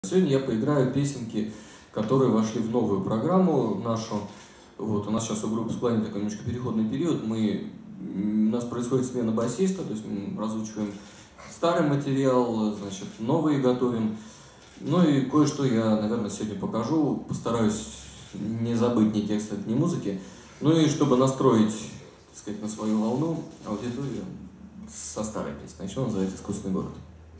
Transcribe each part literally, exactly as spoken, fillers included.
Сегодня я поиграю песенки, которые вошли в новую программу нашу. Вот, у нас сейчас у группы «Спланет» такой немножко переходный период. Мы, у нас происходит смена басиста, то есть мы разучиваем старый материал, значит, новые готовим. Ну и кое-что я, наверное, сегодня покажу. Постараюсь не забыть ни текста, ни музыки. Ну и чтобы настроить, так сказать, на свою волну аудиторию со старой песней. Еще он называется «Искусственный город».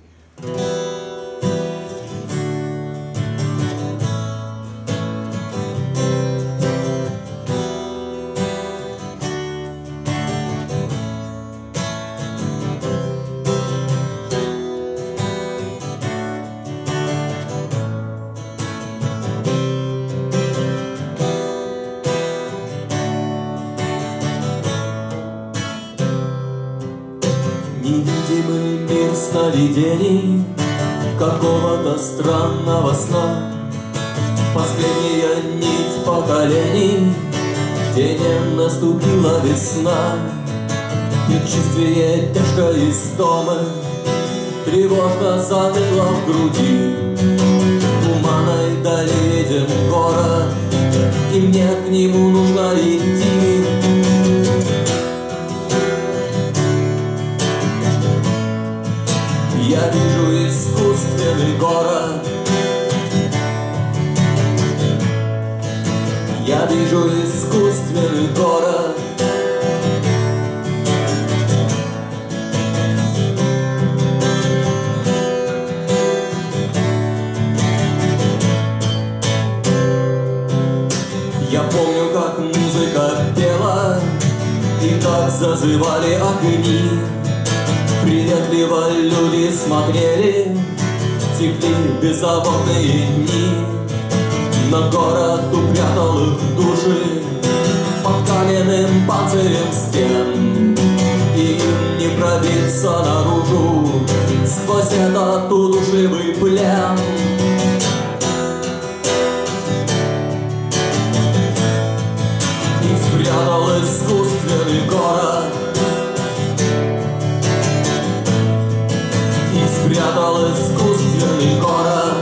Невидимый мир сновидений какого-то странного сна, последняя нить поколений, где не наступила весна. Предчувствие тяжкой истомы тревожно заныло в груди. В туманной дали виден город, и мне к нему нужно идти. Я вижу искусственный город, я вижу искусственный город. Я помню, как музыка пела и как зазывали огни. Приветливо люди смотрели, текли беззаботные дни. Но город упрятал их души под каменным панцирем стен, и им не пробиться наружу сквозь этот удушливый плен. И спрятал искусственный город, спрятал искусственный город.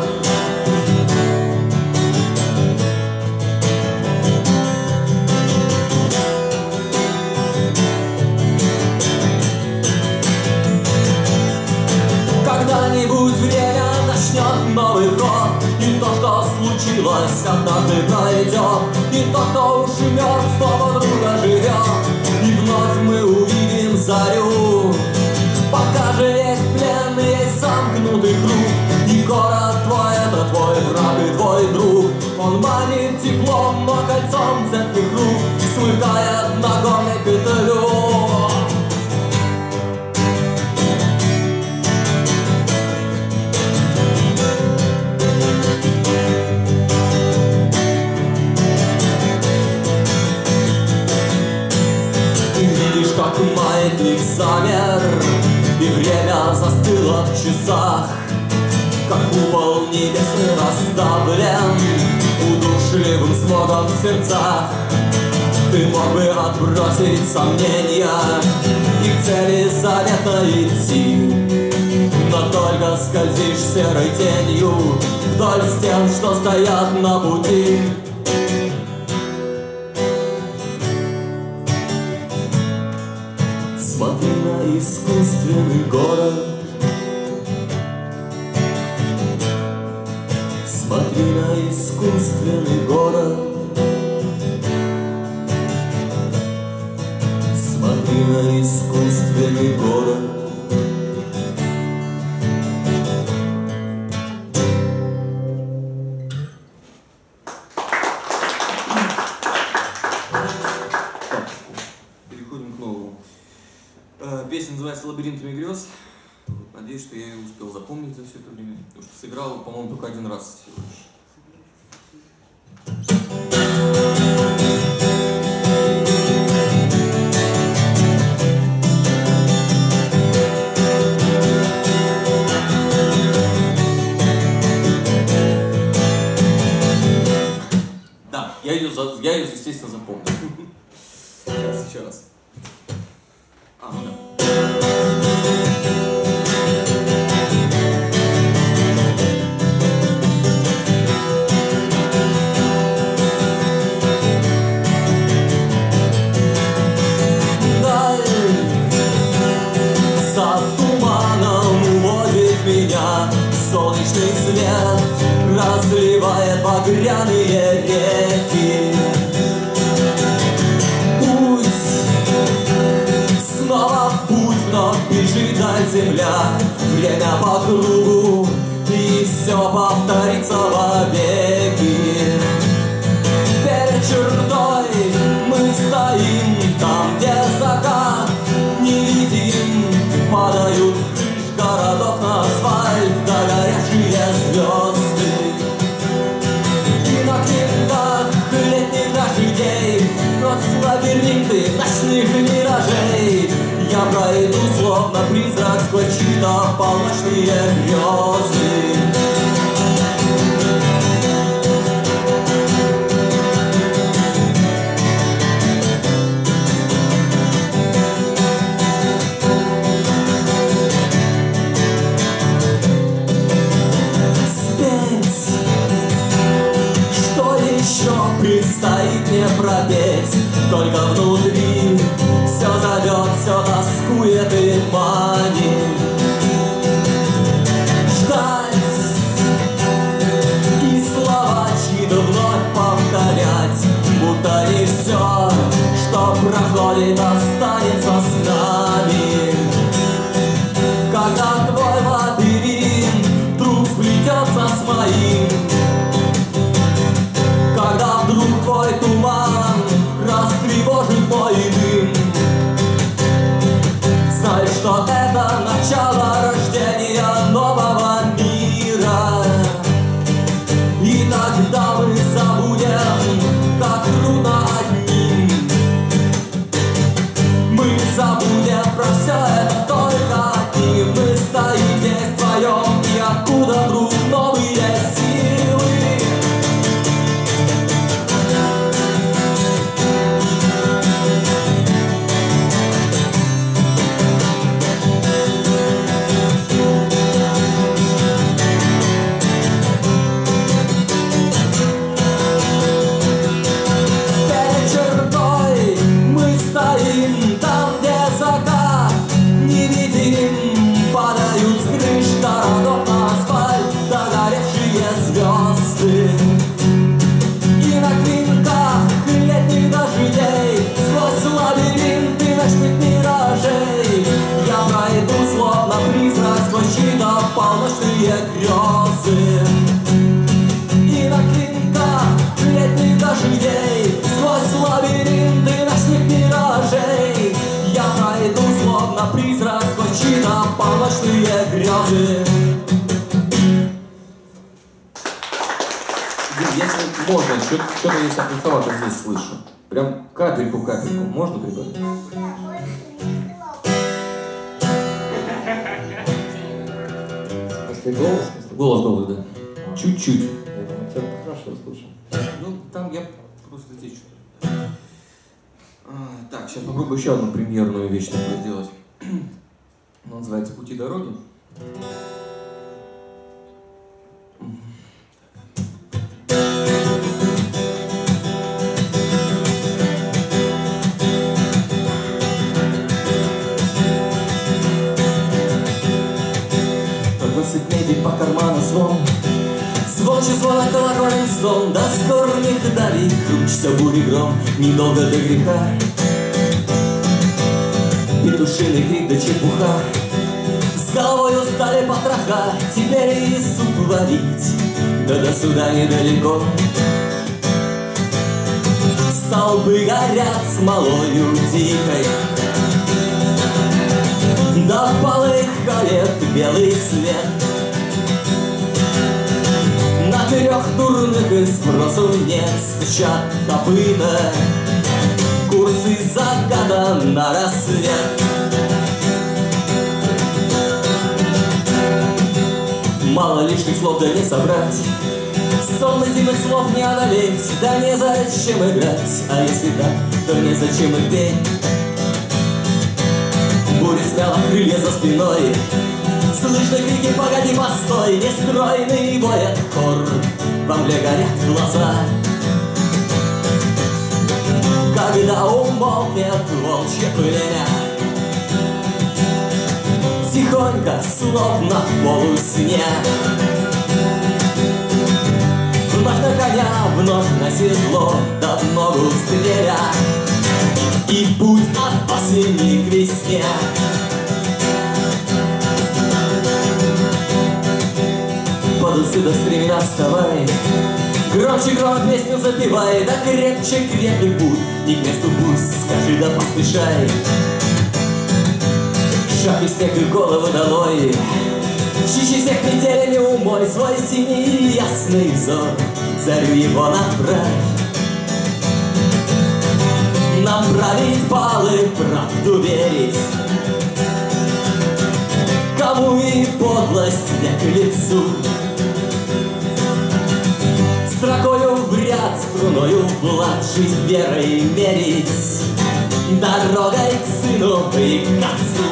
Когда-нибудь время начнет новый ход, и то, что случилось, однажды пройдет, и тот, кто уж мертв, снова друга живет, и вновь мы увидим зарю. Пока же есть плен, есть замкнутый круг, и город твой — это твой враг и твой друг. Он манит теплом, но кольцом цепких рук смыкает на горной петлю. Ты видишь, как маятник замер, и время застыло в часах, как купол небесный расставлен удушливым смогом в сердцах. Ты мог бы отбросить сомнения и к цели заветно идти, но только скользишь серой тенью вдоль стен, что стоят на пути. Смотри на искусственный город, смотри на искусственный город, смотри на искусственный город. Переходим к новому. Песня называется «Лабиринтами грез». Надеюсь, что я ее успел запомнить за все это время, потому что сыграл, по-моему, только один раз всего лишь. Да, я ее, я ее, естественно, запомнил. Сейчас, еще раз. А, ну да. свет разливает багряные реки. Путь, снова путь, вновь бежит даль земля, время по кругу, и все повторится вовеки. Перед чертой мы стоим, там, где закат невидим, падают с крыш городов на асфальт догоревшие звезды. И на клинках летних дождей носят лабиринты ночных миражей. Я пройду словно призрак сквозь чьи-то полночные грезы. Предстоит мне пропеть, только внутри все зовет, все тоскует и манит. Ждать и слова чьи-то вновь повторять, будто не все, что проходит, останется с нами. Когда твой лабиринт вдруг сплетется с моим, когда вдруг твой туман растревожит мой дым, знай, что это начало рождения нового мира. И тогда мы забудем, как трудно одним. Мы забудем про все это только одним. Мы стоим здесь вдвоем, и откуда вдруг новые силы. И на клинках летних дождей сквозь лабиринты ночных миражей я пройду словно призрак сквозь чьи-то полночные грезы. И на клинках летних дождей сквозь лабиринты ночных миражей я пройду словно призрак сквозь чьи-то полночные грезы. Если можно, что-то я соприцовато здесь слышу. Прям капельку-капельку. Можно прибавить? После голос? Голос, голос, да. Чуть-чуть. Я думаю, тебя хорошо слышу. Ну, там я просто здесь что-то. А, так, сейчас попробую еще одну премьерную вещь такую сделать. Она называется «Пути дороги». Медик по карману звон, звонче звонок колокольный стон, до скорбных давит кручься бурей гром, недолго до греха. Петушиный крик да чепуха, с головой устали потроха, теперь и суп варить, да до суда недалеко. Столбы горят смолою дикой, да полыхает белый свет. На трех турных и спросу нет, стучат копыта, курсы заката на рассвет. Мало лишних слов, да не собрать, сон зимних слов не одолеть, да незачем играть, а если так, то незачем и петь. Буря сняла крылья за спиной, слышны крики «Погоди, постой!» Нестройный воет хор, во мгле горят глаза. Когда умолкнет волчье племя, тихонько, словно в полусне, вновь на седло, да ногу стреля, и путь от осени к весне. Под усы до стремена вставай, громче громко песню запевай, да крепче крепкий путь, не к месту пусть, скажи да поспешай. Шаг и снег и голову долой, чище всех метелями умой свой синий ясный взор, зарю его направь. Направить баллы, правду верить, кому и подлость не к лицу. Строкою в ряд, струною в лад, жизнь верой мерить, дорогой к сыну и к отцу.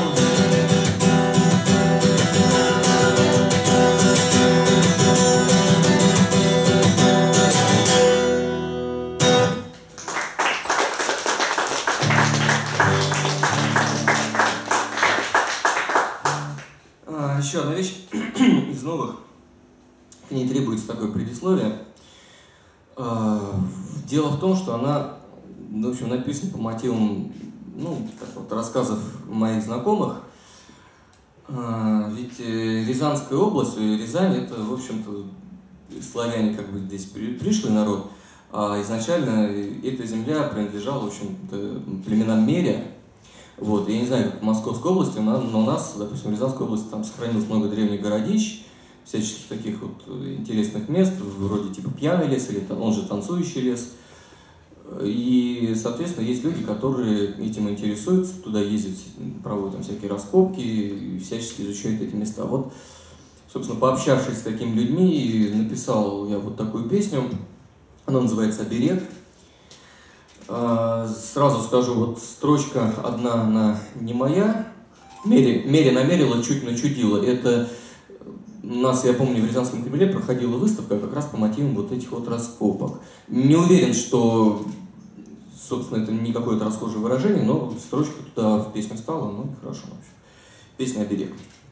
А, еще одна вещь из новых, к ней требуется такое предисловие. Дело в том, что она, в общем, написана по мотивам, ну, так вот, рассказов моих знакомых. Ведь Рязанская область, Рязань, это, в общем-то, славяне как бы здесь пришлый народ, а изначально эта земля принадлежала, в общем-то, племенам Меря. Вот, я не знаю, как в Московской области, но у нас, допустим, в Рязанской области там сохранилось много древних городищ, всяческих таких вот интересных мест, вроде типа Пьяный лес, или он же Танцующий лес. И, соответственно, есть люди, которые этим интересуются, туда ездят, проводят там всякие раскопки и всячески изучают эти места. Вот, собственно, пообщавшись с такими людьми, написал я вот такую песню, она называется «Оберег». Сразу скажу, вот строчка одна, она не моя, Мере, Мере намерила, чуть начудила. Это у нас, я помню, в Рязанском Кремле проходила выставка как раз по мотивам вот этих вот раскопок. Не уверен, что, собственно, это не какое-то расхожее выражение, но строчка туда в песню стала, ну и хорошо вообще. Песня «Оберег».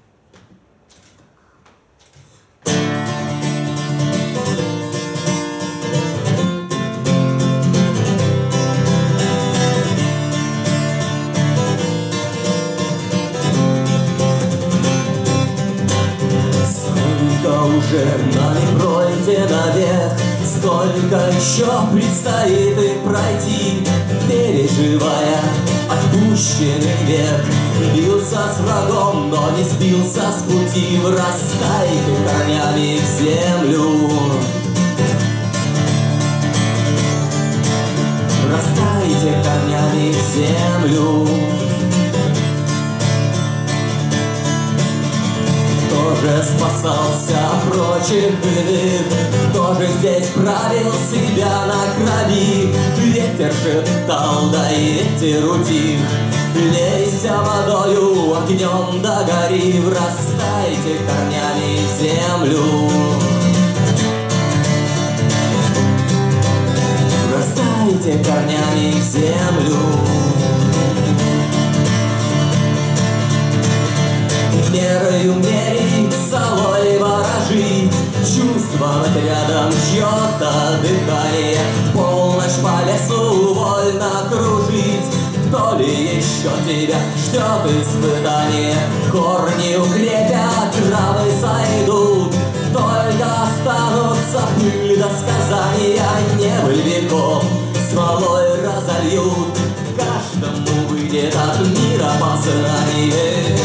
Уже нами пройдено век, сколько еще предстоит их пройти, переживая отпущенный век. Бился с врагом, но не сбился с пути, врастайте корнями в землю. Врастайте корнями в землю. Кто же спасался прочих иных, кто же здесь правил себя на крови? Ветер шептал, да и ветер утих. Лейся водою, огнем догори, врастайте корнями в землю. Врастайте корнями в землю. Мерою мерить, солой ворожить, чувствовать рядом чье-то дыхание, полночь по лесу вольно кружить. То ли еще тебя ждет испытание, корни укрепят, травы сойдут, только останутся пыль до сказания. Небыль веков смолой разольют, каждому выйдет от мира познание.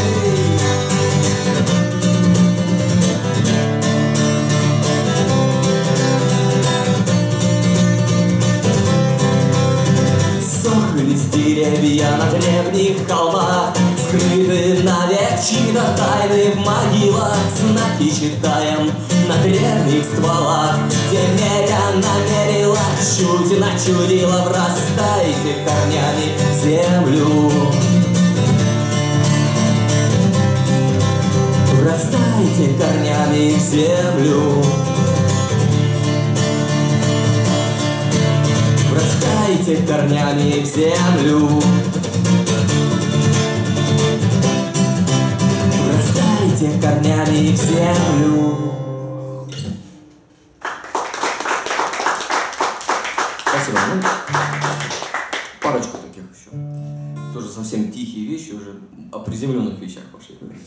Деревья на древних холмах, скрыты навек чьи-то тайны в могилах. Знаки читаем на древних стволах, где Меря намерила, чуть начудила. Врастайте корнями в землю. Врастайте корнями в землю. Врастайте корнями в землю. Врастайте корнями в землю. совсем тихие вещи, уже о приземленных вещах пошли говорить.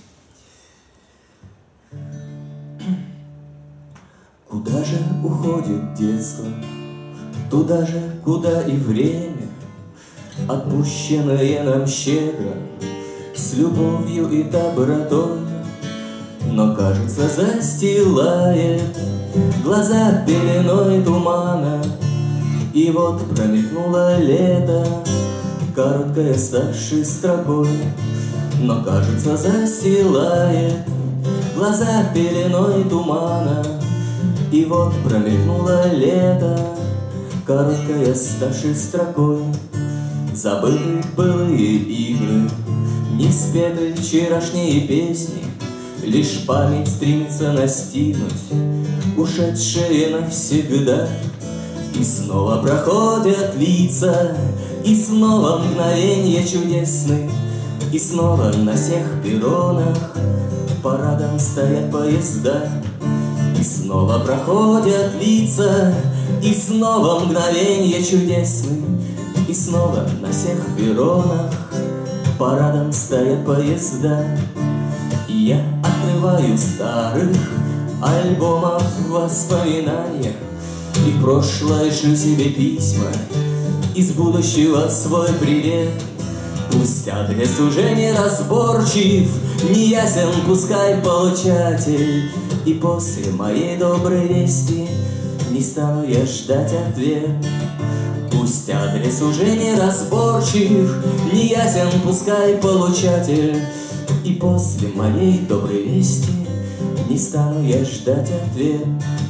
Куда же уходит детство? Туда же, куда и время, отпущенное нам щедро, с любовью и добротой. Но, кажется, застилает глаза пеленой тумана. И вот промелькнуло лето, короткое ставшей строкой. Но, кажется, застилает глаза пеленой тумана. И вот промелькнуло лето, короткое ставшей строкой. Забыты былые игры, не спеты вчерашние песни, лишь память стремится настигнуть ушедшие навсегда. И снова проходят лица, и снова мгновенья чудесны, и снова на всех перронах парадом стоят поезда. И снова проходят лица, и снова мгновенья чудесны, и снова на всех перронах парадом стоят поезда. И я отрываю старых альбомов воспоминаний, и в прошлое шлю себе письма, из будущего свой привет. Пусть адрес уже не разборчив, не ясен, пускай получатель. И после моей доброй вести не стану я ждать ответ. Пусть адрес уже не разборчив, не ясен, пускай получатель. И после моей доброй вести не стану я ждать ответ.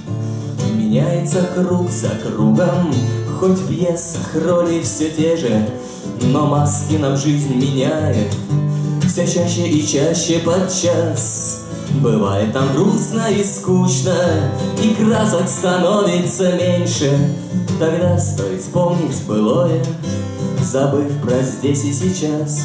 Меняется круг за кругом, хоть в пьесах роли все те же, но маски нам жизнь меняет все чаще и чаще подчас. Бывает там грустно и скучно, и красок становится меньше. Тогда стоит вспомнить былое, забыв про здесь и сейчас.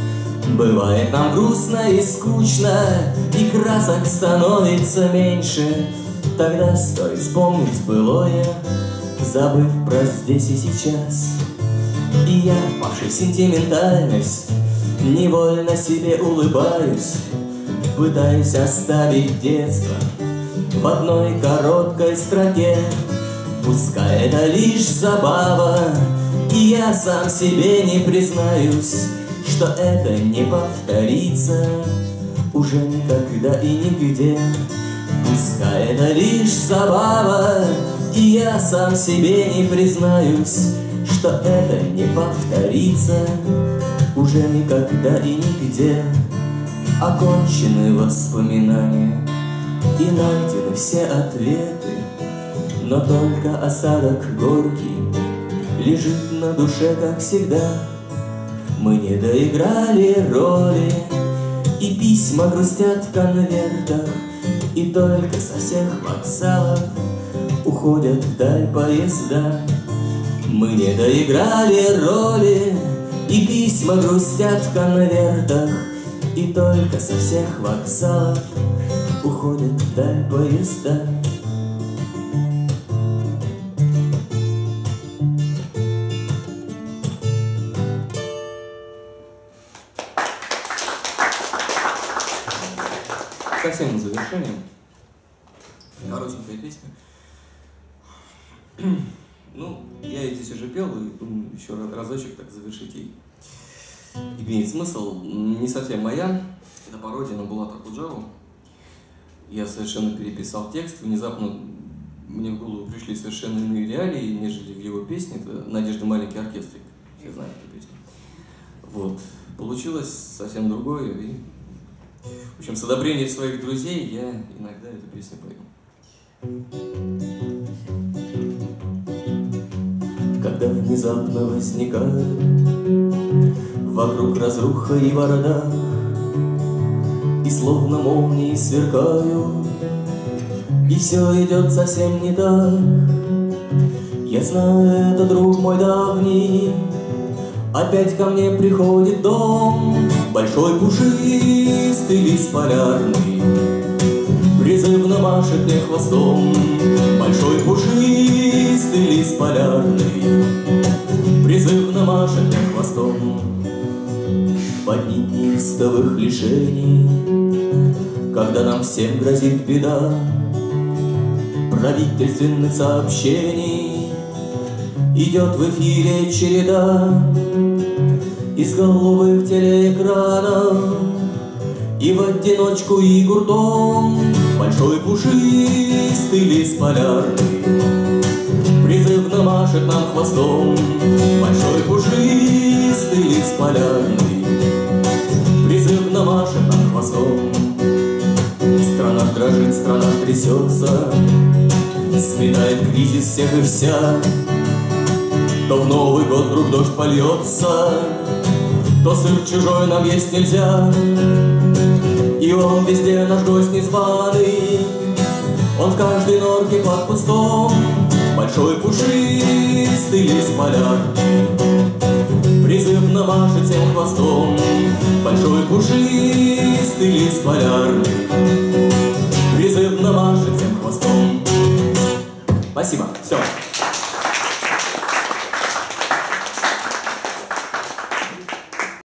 Бывает нам грустно и скучно, и красок становится меньше. Тогда стоит вспомнить былое, забыв про здесь и сейчас. И я, впавший в сентиментальность, невольно себе улыбаюсь, пытаюсь оставить детство в одной короткой строке. Пускай это лишь забава, и я сам себе не признаюсь, что это не повторится уже никогда и нигде. Пускай это лишь забава, и я сам себе не признаюсь, что это не повторится уже никогда и нигде. Окончены воспоминания и найдены все ответы, но только осадок горький лежит на душе, как всегда. Мы не доиграли роли, и письма грустят в конвертах, и только со всех вокзалов уходят вдаль поезда. Мы не доиграли роли, и письма грустят в конвертах, и только со всех вокзалов уходят вдаль поезда. Совсем на завершение. Коротенькая песня. Ну, я ее здесь уже пел, и думаю, еще разочек так завершить ей. Имеет смысл. Не совсем моя. Это пародия на Булата Акуджаву. Я совершенно переписал текст. Внезапно мне в голову пришли совершенно иные реалии, нежели в его песне. Это «Надежда маленький оркестрик». Все знают эту песню. Вот. Получилось совсем другое. И... В общем, с одобрением своих друзей я иногда эту песню пою. Когда внезапно возникает вокруг разруха и бардак, и словно молнии сверкаю, и все идет совсем не так. Я знаю, это друг мой давний, опять ко мне приходит дом. Большой пушистый лист полярный призывно машет мне хвостом. Большой пушистый лист полярный призывно машет мне хвостом. новых лишений, когда нам всем грозит беда, правительственных сообщений идет в эфире череда из голубых телеэкранов, и в одиночку и гуртом большой пушистый лис полярный призывно машет нам хвостом. Большой пушистый лис полярный призывно машет нам хвостом. Страна дрожит, страна трясется, сметает кризис всех и вся. То в Новый год вдруг дождь польется, то сыр чужой нам есть нельзя. И он везде наш гость незваный, он в каждой норке под кустом. Большой пушистый лис полярный призывно машет всем хвостом. Большой пушистый лис полярный призывно машет всем хвостом. Спасибо. Все.